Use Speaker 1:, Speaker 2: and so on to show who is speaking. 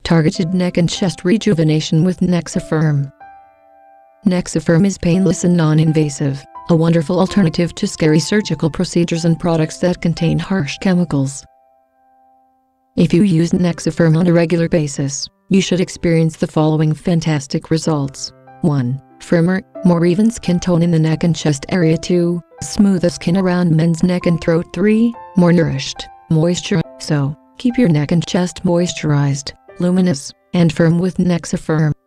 Speaker 1: Targeted neck and chest rejuvenation with Nexifirm. Nexifirm is painless and non-invasive, a wonderful alternative to scary surgical procedures and products that contain harsh chemicals. If you use Nexifirm on a regular basis, you should experience the following fantastic results. 1. Firmer, more even skin tone in the neck and chest area. 2. Smoother skin around men's neck and throat. 3. More nourished, moisture. So, keep your neck and chest moisturized, luminous, and firm with Nexifirm.